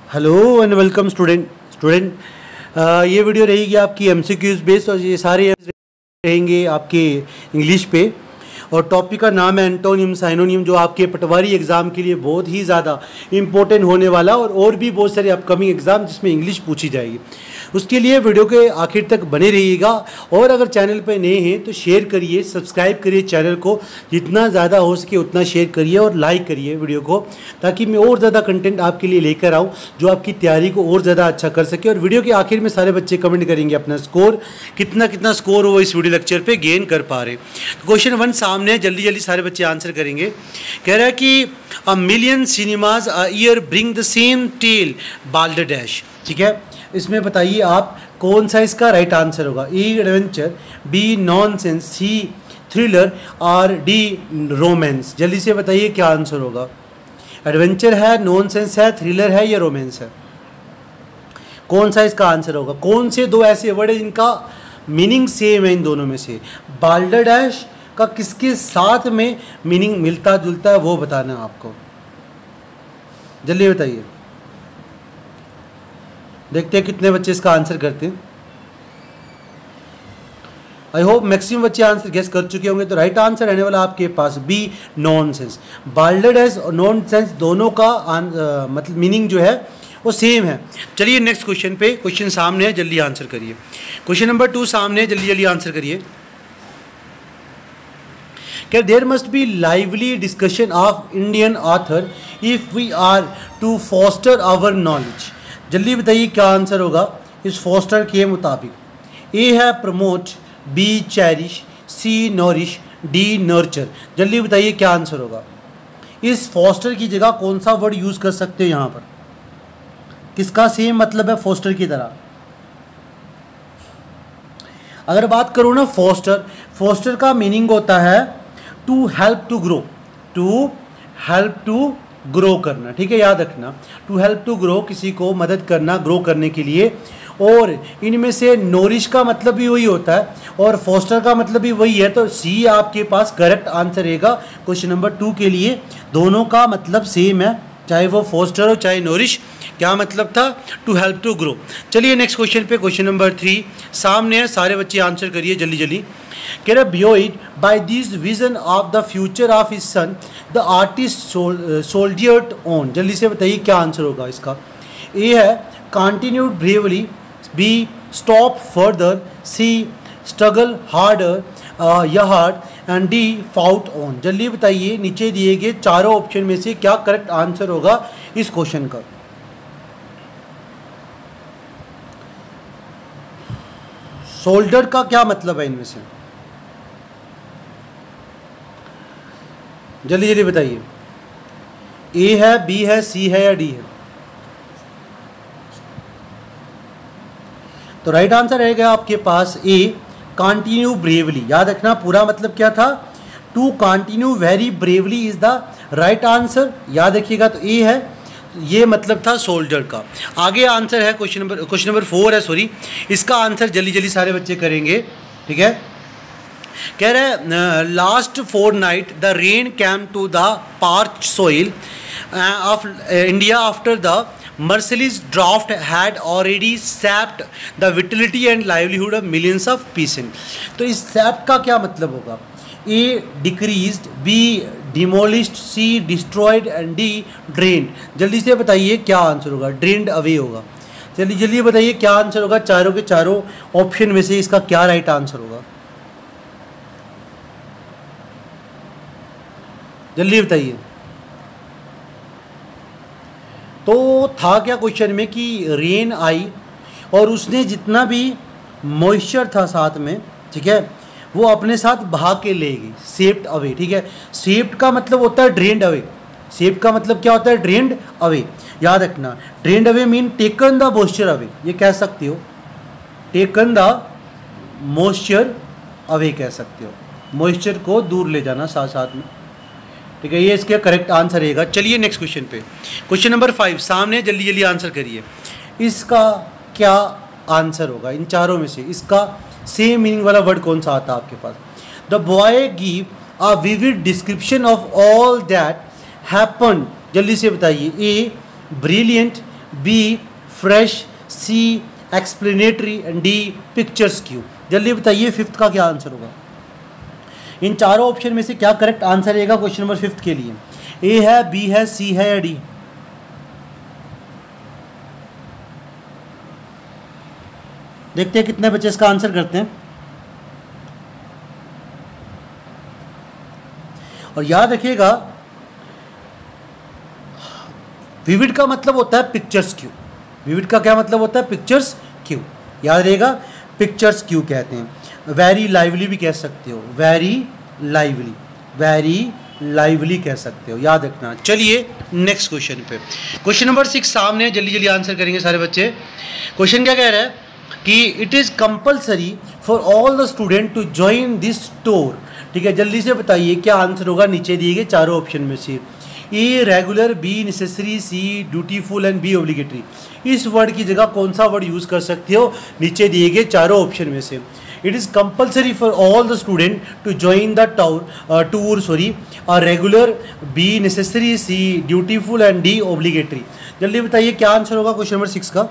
Hello and welcome student. ये video रहेगी आपकी एमसीक्यूज बेस्ड और ये सारे रहेंगे आपके इंग्लिश पे। और टॉपिक का नाम है एंटोनिम साइनोनिम, जो आपके पटवारी एग्ज़ाम के लिए बहुत ही ज़्यादा इम्पोर्टेंट होने वाला और भी बहुत सारे अपकमिंग एग्ज़ाम जिसमें इंग्लिश पूछी जाएगी। उसके लिए वीडियो के आखिर तक बने रहिएगा। और अगर चैनल पर नए हैं तो शेयर करिए, सब्सक्राइब करिए चैनल को, जितना ज़्यादा हो सके उतना शेयर करिए और लाइक करिए वीडियो को, ताकि मैं और ज़्यादा कंटेंट आपके लिए लेकर आऊँ जो आपकी तैयारी को और ज़्यादा अच्छा कर सके। और वीडियो के आखिर में सारे बच्चे कमेंट करेंगे अपना स्कोर, कितना स्कोर वो इस वीडियो लेक्चर पर गेन कर पा रहे। तो क्वेश्चन 1 सामने, जल्दी सारे बच्चे आंसर करेंगे। कह रहा है कि a million cinemas a year bring the same tale balderdash. ठीक है, इसमें बताइए आप कौन सा इसका राइट आंसर होगा। A adventure, B nonsense, C thriller और डी रोमांस। जल्दी से बताइए क्या आंसर होगा। एडवेंचर है, नॉनसेंस है, थ्रिलर है या रोमांस है? कौन सा इसका आंसर होगा? कौन से दो ऐसे वर्ड है जिनका मीनिंग सेम है इन दोनों में से? बाल्डर डैश का किसके साथ में मीनिंग मिलता जुलता है वो बताना है आपको। जल्दी बताइए, देखते हैं कितने बच्चे इसका आंसर करते हैं। आई होप मैक्सिमम बच्चे आंसर गेस कर चुके होंगे। तो राइट आंसर रहने वाला आपके पास बी नॉनसेंस। बाल्डर डैश और नॉनसेंस दोनों का मतलब मीनिंग जो है वो सेम है। चलिए नेक्स्ट क्वेश्चन पे, क्वेश्चन सामने है, जल्दी आंसर करिए। क्वेश्चन नंबर 2 सामने है, जल्दी आंसर करिए। क्या there must be lively discussion of Indian author if we are to foster our knowledge. जल्दी बताइए क्या आंसर होगा इस फॉस्टर के मुताबिक। ए है promote, B cherish, C nourish, D nurture. जल्दी बताइए क्या आंसर होगा। इस फॉस्टर की जगह कौन सा वर्ड यूज़ कर सकते हैं यहाँ पर? किसका सेम मतलब है फॉस्टर की तरह? अगर बात करूँ ना फॉस्टर का मीनिंग होता है to help to grow, to help to grow करना। ठीक है, याद रखना, टू हेल्प टू ग्रो, किसी को मदद करना ग्रो करने के लिए। और इनमें से नोरिश का मतलब भी वही होता है और फॉस्टर का मतलब भी वही है। तो सी आपके पास करेक्ट आंसर रहेगा क्वेश्चन नंबर 2 के लिए। दोनों का मतलब सेम है, चाहे वो फॉस्टर हो चाहे नोरिश। क्या मतलब था? To help to grow. चलिए नेक्स्ट क्वेश्चन पे, क्वेश्चन नंबर 3 सामने है, सारे बच्चे आंसर करिए जल्दी। कह रहा buoyed by this vision of the future of his son, the artist soldiered on। जल्दी से बताइए क्या आंसर होगा इसका। ए है continued bravely, B stop further, C struggle harder या hard and D fought on। जल्दी बताइए नीचे दिए गए चारों ऑप्शन में से क्या करेक्ट आंसर होगा इस क्वेश्चन का। सोल्डर का क्या मतलब है इनमें से? जल्दी बताइए। ए है, बी है, सी है या डी है? तो राइट आंसर रहेगा आपके पास ए कंटिन्यू ब्रेवली। याद रखना पूरा मतलब क्या था, to continue very bravely is the right answer. याद रखिएगा। तो ए है, ये मतलब था सोल्जर का। आगे आंसर है क्वेश्चन नंबर 4 है, सॉरी। इसका आंसर जल्दी सारे बच्चे करेंगे। ठीक है, कह रहे हैं last fortnight the rain came to the parched soil of India after the merciless drought had already sapped the vitality and livelihood of millions of peasants। तो इस sapped का क्या मतलब होगा? A decreased, B demolished, C destroyed and D drained। जल्दी से बताइए क्या आंसर होगा। drained away होगा। जल्दी बताइए क्या आंसर होगा। चारों के चारों ऑप्शन में से इसका क्या राइट आंसर होगा? जल्दी बताइए। तो था क्या क्वेश्चन में कि रेन आई और उसने जितना भी मॉइस्चर था साथ में, ठीक है, वो अपने साथ बहा के ले गई, सेप्ड अवे। ठीक है, सेप्ड का मतलब होता है ड्रेन्ड अवे। सेप्ड का मतलब क्या होता है? Drained away. याद रखना, drained away mean taken the moisture away, ये कह सकते हो। टेकन द मॉइस्चर अवे कह सकते हो, मॉइस्चर को दूर ले जाना साथ में। ठीक है, ये इसका करेक्ट आंसर रहेगा। चलिए नेक्स्ट क्वेश्चन पे, क्वेश्चन नंबर 5 सामने, जल्दी आंसर करिए। इसका क्या आंसर होगा इन चारों में से? इसका सेम मीनिंग वाला वर्ड कौन सा आता है आपके पास? The boy give a vivid description of all that happen. जल्दी से बताइए। A brilliant, B fresh, C explanatory and D picturesque. जल्दी बताइए फिफ्थ का क्या आंसर होगा। इन चारों ऑप्शन में से क्या करेक्ट आंसर रहेगा क्वेश्चन नंबर फिफ्थ के लिए? ए है, बी है, सी है या डी? देखते हैं कितने बच्चे इसका आंसर करते हैं। और याद रखिएगा विविड का मतलब होता है पिक्चर्स क्यू। विविड का क्या मतलब होता है? Picturesque. याद रहेगा, पिक्चर्स क्यू कहते हैं। वेरी लाइवली भी कह सकते हो, वेरी लाइवली, वेरी लाइवली कह सकते हो, याद रखना। चलिए नेक्स्ट क्वेश्चन पे। क्वेश्चन नंबर 6 सामने है, जल्दी जल्दी आंसर करेंगे सारे बच्चे। क्वेश्चन क्या कह रहा है कि it is compulsory for all the student to join this tour. ठीक है, जल्दी से बताइए क्या आंसर होगा नीचे दिए गए चारों ऑप्शन में से। A regular, B necessary, C dutiful and B obligatory. इस वर्ड की जगह कौन सा वर्ड यूज़ कर सकते हो नीचे दिए गए चारों ऑप्शन में से? It is compulsory for all the student to join the tour regular, B necessary, C dutiful and D obligatory. जल्दी बताइए क्या आंसर होगा क्वेश्चन नंबर 6 का।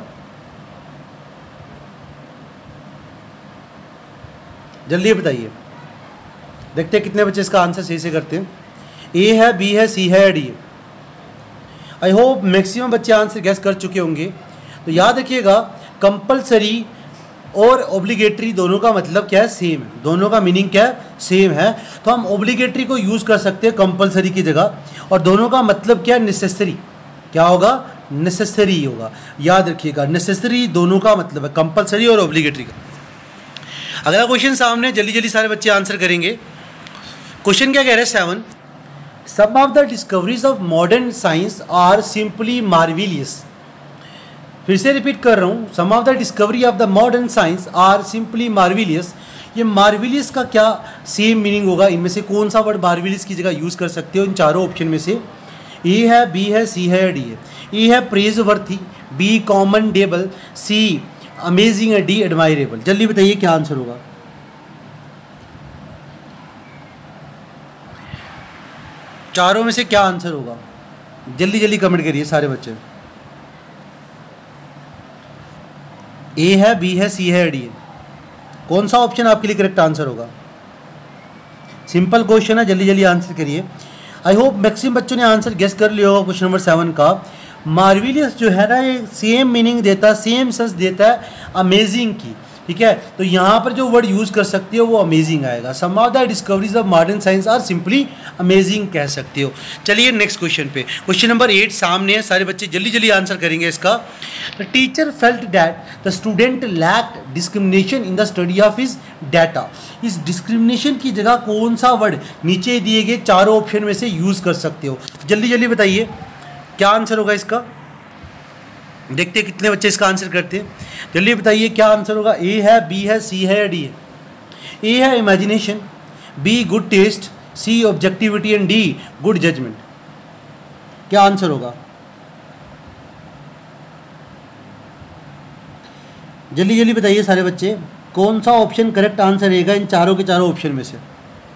जल्दी बताइए, देखते हैं कितने बच्चे इसका आंसर सही से करते हैं। ए है, बी है, सी है या डी है? आई होप मैक्सिमम बच्चे आंसर गैस कर चुके होंगे। तो याद रखिएगा कंपल्सरी और ऑब्लिगेटरी दोनों का मतलब क्या है? सेम है। दोनों का मीनिंग क्या है? सेम है। तो हम ऑब्लिगेटरी को यूज़ कर सकते हैं कंपल्सरी की जगह, और दोनों का मतलब क्या है? नेसेसरी। क्या होगा? नेसेसरी होगा। याद रखिएगा नेसेसरी दोनों का मतलब है, कंपल्सरी और ऑब्लिगेटरी का। अगला क्वेश्चन सामने, जल्दी जल्दी सारे बच्चे आंसर करेंगे। क्वेश्चन क्या कह रहे हैं 7, some of the discoveries of modern science are simply marvellous. फिर से रिपीट कर रहा हूँ, some of the discovery of the modern science are simply marvellous. ये मार्विलियस का क्या सेम मीनिंग होगा? इनमें से कौन सा वर्ड मार्विलियस की जगह यूज़ कर सकते हो इन चारों ऑप्शन में से? ए है, बी है, सी है या डी है? ए है praiseworthy, B commendable, C amazing है, डी एडमायरेबल। जल्दी बताइए क्या आंसर होगा। चारों में से क्या आंसर होगा? जल्दी जल्दी कमेंट करिए सारे बच्चे। ए है, बी है, सी है, डी है? कौन सा ऑप्शन आपके लिए करेक्ट आंसर होगा? सिंपल क्वेश्चन है, जल्दी जल्दी आंसर करिए। आई होप मैक्सिमम बच्चों ने आंसर गेस कर लिया होगा क्वेश्चन नंबर 7 का। मार्विलियस जो है ना, ये सेम मीनिंग देता है, सेम सेंस देता है अमेजिंग की। ठीक है, तो यहाँ पर जो वर्ड यूज़ कर सकते हो वो अमेजिंग आएगा। Some of the discoveries of modern science are simply amazing कह सकते हो। चलिए नेक्स्ट क्वेश्चन पे। क्वेश्चन नंबर 8 सामने है, सारे बच्चे जल्दी जल्दी आंसर करेंगे इसका। The teacher felt that the student lacked discrimination in the study of his data. इस डिस्क्रिमिनेशन की जगह कौन सा वर्ड नीचे दिए गए चारों ऑप्शन में से यूज़ कर सकते हो? जल्दी जल्दी बताइए क्या आंसर होगा इसका। देखते हैं कितने बच्चे इसका आंसर करते हैं। जल्दी बताइए क्या आंसर होगा। ए है, बी है, सी है या डी है? ए है imagination, B good taste, C objectivity and D good judgement. क्या आंसर होगा? जल्दी जल्दी बताइए सारे बच्चे, कौन सा ऑप्शन करेक्ट आंसर रहेगा इन चारों के चारों ऑप्शन में से?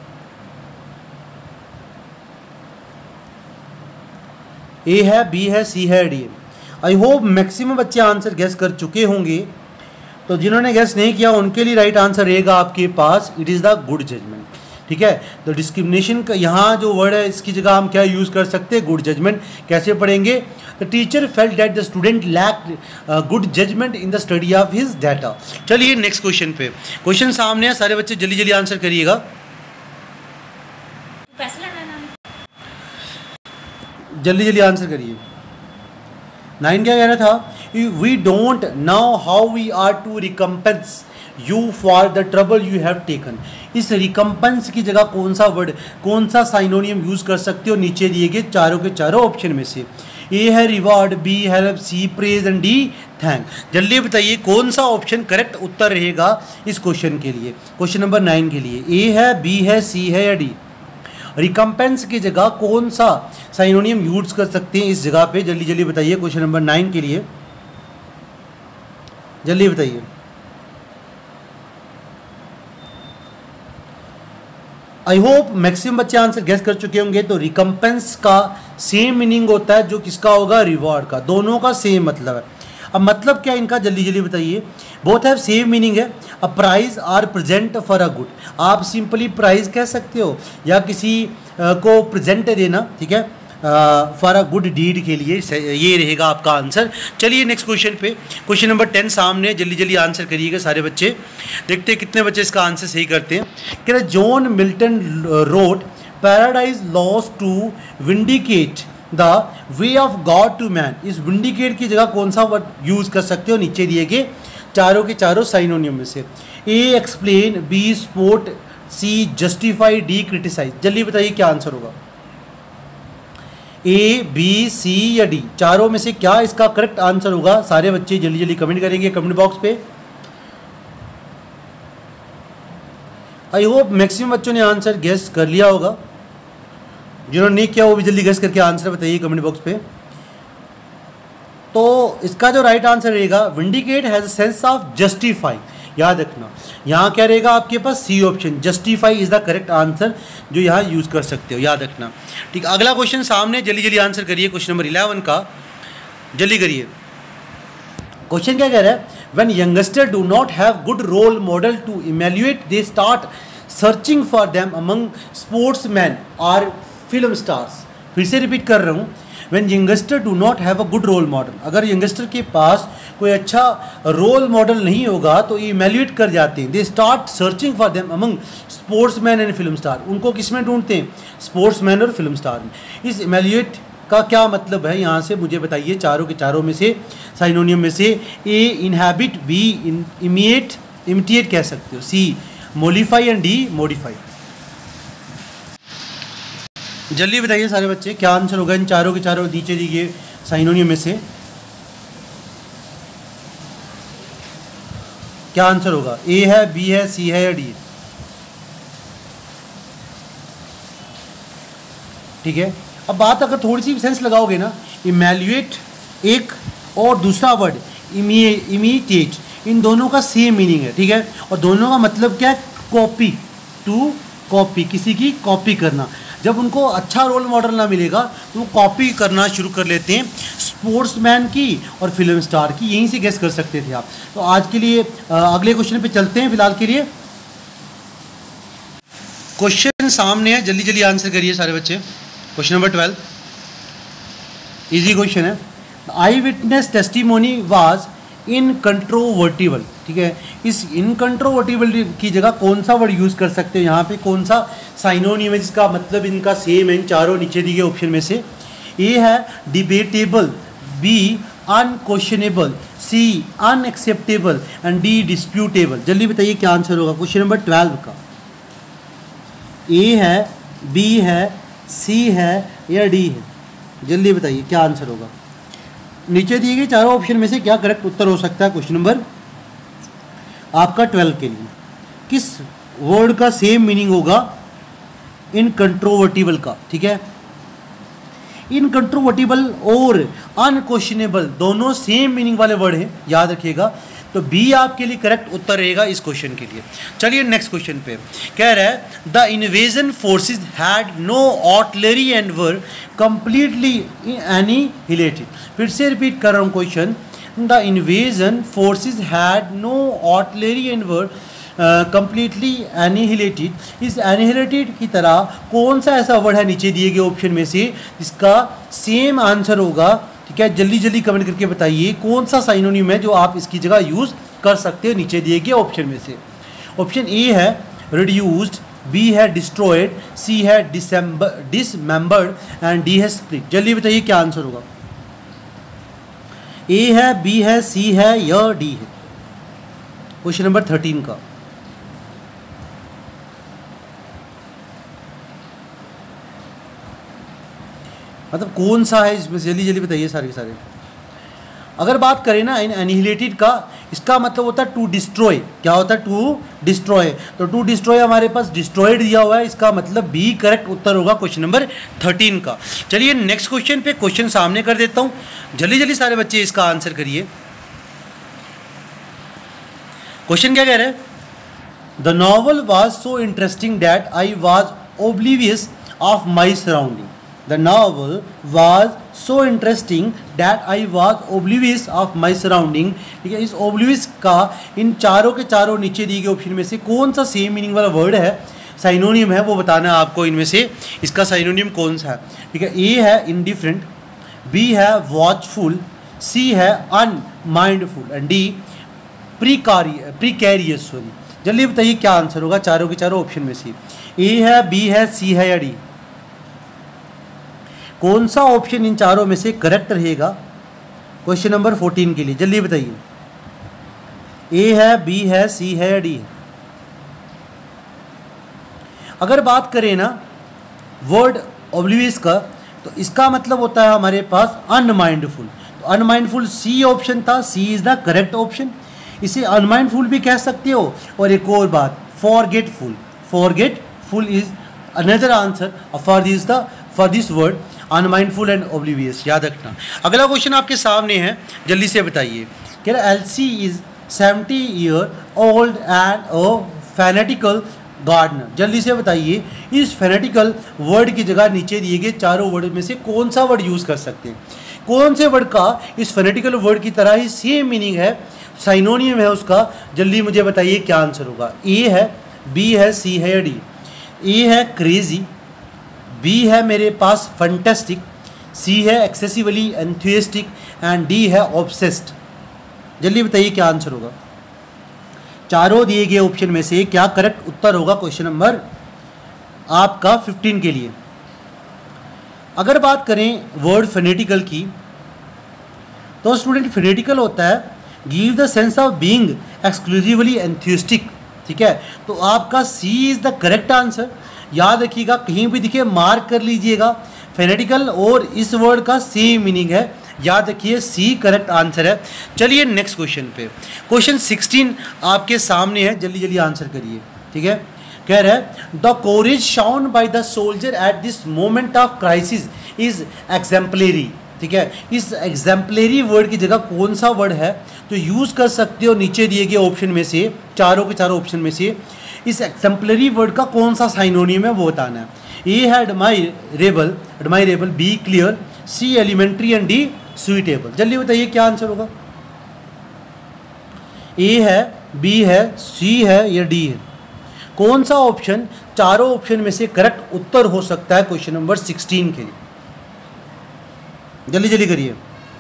ए है, बी है, सी है, डी है? आई होप मैक्सिमम बच्चे आंसर गैस कर चुके होंगे। तो जिन्होंने गैस नहीं किया उनके लिए राइट आंसर रहेगा आपके पास, it is the good judgement. ठीक है, तो डिस्क्रिमिनेशन का यहाँ जो वर्ड है इसकी जगह हम क्या यूज़ कर सकते हैं? Good judgement. कैसे पढ़ेंगे? The teacher felt that the student lacked good judgement in the study of his data. चलिए नेक्स्ट क्वेश्चन पे। क्वेश्चन सामने है, सारे बच्चे जल्दी जल्दी आंसर करिएगा। जल्दी जल्दी आंसर करिए। 9 क्या कह रहा था? We don't know how we are to recompense you for the trouble you have taken. इस रिकम्पेंस की जगह कौन सा वर्ड, कौन सा साइनोनियम यूज़ कर सकते हो नीचे दिए गए चारों के चारों ऑप्शन में से? ए है reward, B help, C praise and D thank. जल्दी बताइए कौन सा ऑप्शन करेक्ट उत्तर रहेगा इस क्वेश्चन के लिए, क्वेश्चन नंबर 9 के लिए? ए है, बी है, सी है या डी? रिकम्पेंस की जगह कौन सा साइनोनियम यूज कर सकते हैं इस जगह पे? जल्दी जल्दी बताइए क्वेश्चन नंबर 9 के लिए। जल्दी बताइए। आई होप मैक्सिमम बच्चे आंसर गेस कर चुके होंगे। तो रिकम्पेंस का सेम मीनिंग होता है जो किसका होगा, रिवॉर्ड का। दोनों का सेम मतलब है। अब मतलब क्या इनका, जल्दी जल्दी बताइए। बोथ हैव सेम मीनिंग है। A prize or present for a good, आप सिंपली प्राइज कह सकते हो या किसी को प्रेजेंट देना, ठीक है, फॉर अ गुड डीड के लिए, ये रहेगा आपका आंसर। चलिए नेक्स्ट क्वेश्चन पे, क्वेश्चन नंबर 10 सामने, जल्दी जल्दी आंसर करिएगा सारे बच्चे। देखते हैं कितने बच्चे इसका आंसर सही करते हैं। कह रहे John Milton wrote Paradise Lost to vindicate the way of God to man. इस विंडिकेट की जगह कौन सा वर्ड यूज कर सकते हो, नीचे दिए गए चारों के चारों साइनोनियम में से। A explain, B support, C justify, D criticise. जल्दी बताइए क्या आंसर होगा, ए बी सी या डी, चारों में से क्या इसका करेक्ट आंसर होगा। सारे बच्चे जल्दी जल्दी कमेंट करेंगे कमेंट बॉक्स पे। आई होप मैक्सिमम बच्चों ने आंसर गेस कर लिया होगा। जिन्होंने नहीं किया वो भी जल्दी गेस करके आंसर बताइए कमेंट बॉक्स पे। तो इसका जो राइट आंसर रहेगा, vindicate has a sense of justify. याद रखना यहाँ क्या रहेगा आपके पास, C option, justify is the correct answer जो यहाँ यूज कर सकते हो, याद रखना। ठीक, अगला क्वेश्चन सामने, जल्दी जल्दी आंसर करिए। क्वेश्चन नंबर 11 का जल्दी करिए। क्वेश्चन क्या कह रहा है, when youngster do not have good role model to evaluate they start searching for them among sportsman और फिल्म स्टार्स। फिर से रिपीट कर रहा हूँ, when youngster do not have a good role model, अगर यंगस्टर के पास कोई अच्छा रोल मॉडल नहीं होगा तो ये इवैल्यूएट कर जाते हैं। They start searching for them among sportsman and film star, उनको किस में ढूंढते हैं, स्पोर्ट्समैन और फिल्म स्टार में। इस इवैल्यूएट का क्या मतलब है यहाँ से मुझे बताइए, चारों के चारों में से साइनोनियम में से। A inhabit, B imitate, imitate कह सकते हो, C modify and D modify. जल्दी बताइए सारे बच्चे क्या आंसर होगा इन चारों के चारों नीचे दिए साइनोनियम में से, क्या आंसर होगा। ए है, बी है, सी है या डी। ठीक है, अब बात अगर थोड़ी सी सेंस लगाओगे ना, इवैल्यूएट एक और दूसरा वर्ड इमिटेट, इन दोनों का सेम मीनिंग है। ठीक है, और दोनों का मतलब क्या है, कॉपी, टू कॉपी, किसी की कॉपी करना। जब उनको अच्छा रोल मॉडल ना मिलेगा तो वो कॉपी करना शुरू कर लेते हैं स्पोर्ट्समैन की और फिल्म स्टार की। यहीं से गेस कर सकते थे आप। तो आज के लिए अगले क्वेश्चन पे चलते हैं। फिलहाल के लिए क्वेश्चन सामने है, जल्दी जल्दी आंसर करिए सारे बच्चे। क्वेश्चन नंबर 12 इजी क्वेश्चन है। Eyewitness testimony was incontrovertible. ठीक है, इस इनकंट्रोवर्टिबल की जगह कौन सा वर्ड यूज़ कर सकते हैं यहाँ पे, कौन सा साइनोनियम है जिसका मतलब इनका सेम है इन चारों नीचे दिए ऑप्शन में से। ए है debatable, B unquestionable, C unacceptable and D disputable. जल्दी बताइए क्या आंसर होगा क्वेश्चन नंबर 12 का। ए है, बी है, सी है या डी है, जल्दी बताइए क्या आंसर होगा। नीचे दिए गए चारों ऑप्शन में से क्या करेक्ट उत्तर हो सकता है क्वेश्चन नंबर आपका 12 के लिए। किस वर्ड का सेम मीनिंग होगा इनकंट्रोवर्टिबल का। ठीक है, इनकंट्रोवर्टिबल और अनक्वेश्चनेबल दोनों सेम मीनिंग वाले वर्ड हैं, याद रखिएगा। तो बी आपके लिए करेक्ट उत्तर रहेगा इस क्वेश्चन के लिए। चलिए नेक्स्ट क्वेश्चन पे कह रहा है, the invasion forces had no artillery and were completely annihilated. फिर से रिपीट कर रहा हूँ question, the invasion forces had no artillery and were completely annihilated. इस एनिहिलेटेड की तरह कौन सा ऐसा वर्ड है नीचे दिए गए ऑप्शन में से जिसका सेम आंसर होगा। ठीक है, जल्दी जल्दी कमेंट करके बताइए कौन सा साइनोनिम है जो आप इसकी जगह यूज़ कर सकते हो नीचे दिए गए ऑप्शन में से। ऑप्शन ए है रिड्यूस्ड, बी है डिस्ट्रॉयड, सी है डिसमेंबर्ड एंड डी है स्प्लिट। जल्दी बताइए क्या आंसर होगा। ए है, बी है, सी है या डी है। क्वेश्चन नंबर 13 का मतलब कौन सा है इसमें, जल्दी जल्दी बताइए सारे के सारे। अगर बात करें ना इन एनिहिलेटेड का, इसका मतलब होता है टू डिस्ट्रॉय। क्या होता है, टू डिस्ट्रॉय। तो टू डिस्ट्रॉय हमारे पास डिस्ट्रॉयड दिया हुआ है, इसका मतलब बी करेक्ट उत्तर होगा क्वेश्चन नंबर 13 का। चलिए नेक्स्ट क्वेश्चन पे क्वेश्चन सामने कर देता हूँ, जल्दी जल्दी सारे बच्चे इसका आंसर करिए। क्वेश्चन क्या कह रहे हैं, the novel was so interesting that I was oblivious of my surrounding. The novel was so interesting that I was oblivious of my surrounding. ठीक है, इस ओब्लिवियस का इन चारों के चारों नीचे दिए गए ऑप्शन में से कौन सा सेम मीनिंग वाला वर्ड है, साइनोनियम है, वो बताना है आपको। इनमें से इसका साइनोनियम कौन सा है। ठीक है, ए है इनडिफरेंट, बी है वॉचफुल, सी है unmindful and D precarious. Sorry, जल्दी बताइए क्या आंसर होगा चारों के चारों ऑप्शन में से। ए है, बी है, सी है या डी? कौन सा ऑप्शन इन चारों में से करेक्ट रहेगा क्वेश्चन नंबर 14 के लिए? जल्दी बताइए। ए है, बी है, सी है या डी? अगर बात करें ना वर्ड ओब्लिवियस का, तो इसका मतलब होता है हमारे पास अनमाइंडफुल। तो अनमाइंडफुल सी ऑप्शन था, C is the correct option. इसे अनमाइंडफुल भी कह सकते हो। और एक और बात, forgetful, forgetful is another answer for this word unmindful and oblivious, याद रखना। अगला क्वेश्चन आपके सामने है, जल्दी से बताइए। कह रहा Elsie is 70 year old and a fanatical gardener. जल्दी से बताइए, इस फैनेटिकल वर्ड की जगह नीचे दिए गए चारों वर्ड में से कौन सा वर्ड यूज़ कर सकते हैं? कौन से वर्ड का इस फैनेटिकल वर्ड की तरह ही सेम मीनिंग है, साइनोनियम है उसका? जल्दी मुझे बताइए क्या आंसर होगा। ए है, बी है, सी है या डी? ए है क्रेजी, बी है मेरे पास फंटेस्टिक, सी है एक्सेसिवली एंथुसियास्टिक एंड डी है ऑब्सेस्ड। जल्दी बताइए क्या आंसर होगा। चारों दिए गए ऑप्शन में से क्या करेक्ट उत्तर होगा क्वेश्चन नंबर आपका 15 के लिए? अगर बात करें वर्ड फोनेटिकल की, तो स्टूडेंट फोनेटिकल होता है give the sense of being exclusively enthusiastic. ठीक है, तो आपका C is the correct answer. याद रखिएगा, कहीं भी दिखे मार्क कर लीजिएगा। फोनेटिकल और इस वर्ड का सेम मीनिंग है, याद रखिए सी करेक्ट आंसर है। चलिए नेक्स्ट क्वेश्चन पे, क्वेश्चन 16 आपके सामने है, जल्दी जल्दी आंसर करिए। ठीक है, कह रहा है the courage shown by the soldier at this moment of crisis is exemplary. ठीक है, इस एग्जाम्पलरी वर्ड की जगह कौन सा वर्ड है तो यूज़ कर सकते हो नीचे दिए गए ऑप्शन में से, चारों के चारों ऑप्शन में से इस एग्जाम्पलरी वर्ड का कौन सा साइनोनियम है वो बताना है। ए है admirable, B clear, C elementary and D suitable. जल्दी बताइए क्या आंसर होगा। ए है, बी है, सी है या डी है? कौन सा ऑप्शन चारों ऑप्शन में से करेक्ट उत्तर हो सकता है क्वेश्चन नंबर 16 के लिए? जल्दी जल्दी करिए।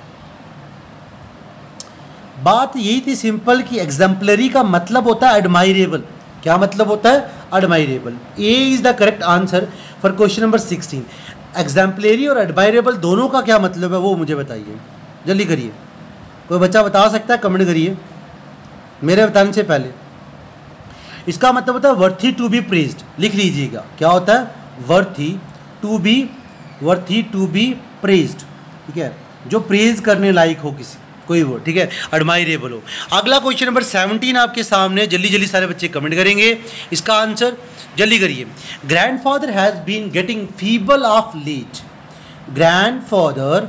बात यही थी सिंपल कि एग्जाम्पलरी का मतलब होता है एडमायरेबल। क्या मतलब होता है? Admirable. A is the correct answer for question number 16। Exemplary और एडमायरेबल दोनों का क्या मतलब है वो मुझे बताइए, जल्दी करिए। कोई बच्चा बता सकता है? कमेंट करिए मेरे बताने से पहले। इसका मतलब होता है वर्थी टू बी प्रेज्ड, लिख लीजिएगा। क्या होता है? Worthy to be praised. ठीक है, जो प्रेज करने लायक हो किसी कोई वर्ड। ठीक है, एडमायरेबल हो। अगला क्वेश्चन नंबर 17 आपके सामने, जल्दी जल्दी सारे बच्चे कमेंट करेंगे इसका आंसर, जल्दी करिए। Grandfather has been getting feeble of late. Grandfather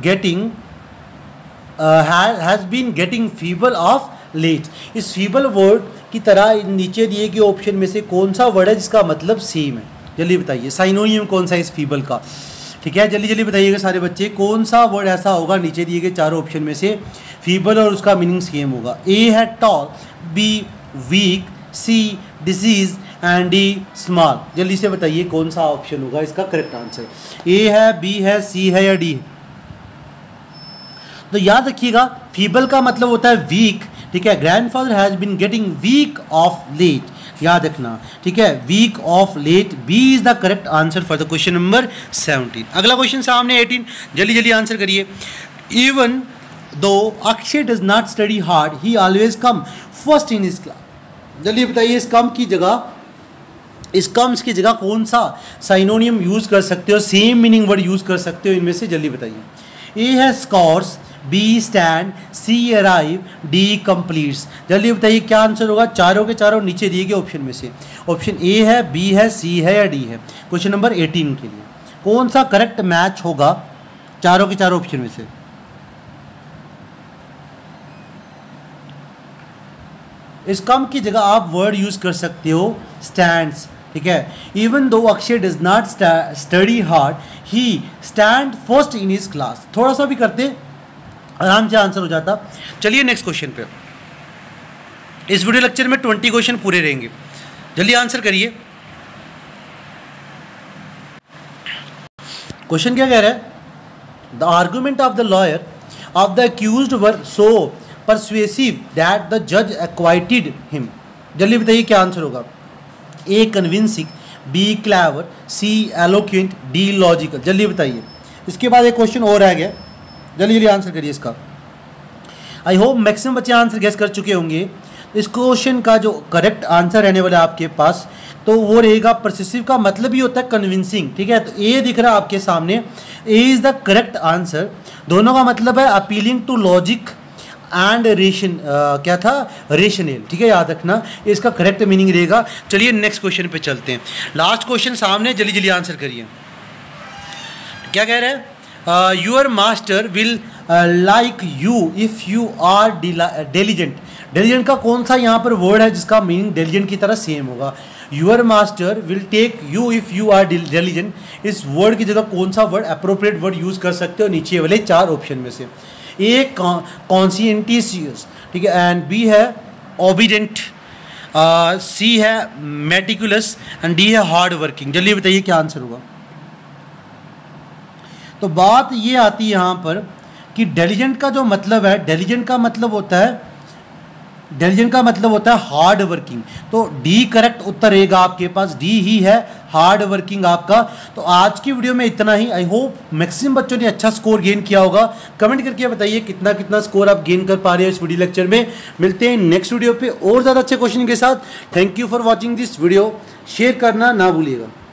has been getting feeble of late. इस फीबल वर्ड की तरह नीचे दिए गए ऑप्शन में से कौन सा वर्ड है जिसका मतलब सेम है? जल्दी बताइए, साइनोनियम कौन सा है इस फीबल का? ठीक है, जल्दी जल्दी बताइएगा सारे बच्चे, कौन सा वर्ड ऐसा होगा नीचे दिए गए चारों ऑप्शन में से फीबल और उसका मीनिंग सेम होगा? ए है tall, B weak, C disease and D small. जल्दी से बताइए कौन सा ऑप्शन होगा इसका करेक्ट आंसर? ए है, बी है, सी है या डी है? तो याद रखिएगा फीबल का मतलब होता है वीक। ठीक है, grandfather has been getting weak of late, याद रखना। ठीक है, weak of late, B is the correct answer for the question number 17। अगला क्वेश्चन सामने 18, जल्दी जल्दी आंसर करिए। Even though Akshay does not study hard he always come first in his class. जल्दी बताइए इस कम्स की जगह कौन सा साइनोनियम यूज कर सकते हो, सेम मीनिंग वर्ड यूज कर सकते हो इनमें से? जल्दी बताइए। ए है scores, B stand, C arrive, D completes. जल्दी बताइए क्या आंसर होगा चारों के चारों नीचे दिए गए ऑप्शन में से? ऑप्शन ए है, बी है, सी है या डी है? क्वेश्चन नंबर 18 के लिए कौन सा करेक्ट मैच होगा चारों के चारों ऑप्शन में से? इस कम की जगह आप वर्ड यूज़ कर सकते हो स्टैंड्स, ठीक है। Even though Akshay does not study hard he stand first in his class. थोड़ा सा भी करते आराम से आंसर हो जाता। चलिए नेक्स्ट क्वेश्चन पे। इस वीडियो लेक्चर में 20 क्वेश्चन पूरे रहेंगे, जल्दी आंसर करिए। क्वेश्चन क्या कह रहा है? The argument of the lawyer of the accused were so persuasive that the जज एक्वाइटेड हिम। जल्दी बताइए क्या आंसर होगा। A convincing, B clever, C eloquent, D logical. जल्दी बताइए। इसके बाद एक क्वेश्चन और रह गया, जल्दी जल्दी आंसर करिए इसका। आई होप मैक्सिमम बच्चे आंसर गेस कर चुके होंगे। इस क्वेश्चन का जो करेक्ट आंसर रहने वाला है आपके पास, तो वो रहेगा परसुएसिव का मतलब ही होता है कन्विंसिंग, ठीक है। तो ए दिख रहा है आपके सामने, A is the correct answer. दोनों का मतलब है appealing to logic and ration, क्या था, रेशनल, ठीक है, याद रखना, इसका करेक्ट मीनिंग रहेगा। चलिए नेक्स्ट क्वेश्चन पे चलते हैं। लास्ट क्वेश्चन सामने, जल्दी जल्दी आंसर करिए। क्या कह रहे हैं? Your master will like you if you are diligent. Diligent का कौन सा यहाँ पर वर्ड है जिसका मीनिंग डिलीजेंट की तरह सेम होगा? Your master will take you if you are diligent. इस वर्ड की जगह कौन सा वर्ड अप्रोप्रिएट वर्ड यूज़ कर सकते हो नीचे वाले 4 ऑप्शन में से? ए कॉन्सियंटिशियस, ठीक है, एंड बी है ओबीडेंट, सी है मेटिकुलस एंड डी है हार्ड वर्किंग। जल्दी बताइए क्या आंसर होगा। तो बात ये आती है यहाँ पर कि डिलीजेंट का जो मतलब है, डिलीजेंट का मतलब होता है हार्ड वर्किंग। तो डी करेक्ट उत्तर रहेगा आपके पास, डी ही है हार्ड वर्किंग आपका। तो आज की वीडियो में इतना ही। आई होप मैक्सिमम बच्चों ने अच्छा स्कोर गेन किया होगा। कमेंट करके बताइए कितना कितना स्कोर आप गेन कर पा रहे हो इस वीडियो लेक्चर में। मिलते हैं नेक्स्ट वीडियो पे और ज़्यादा अच्छे क्वेश्चन के साथ। Thank you for watching this video. Share करना ना भूलिएगा।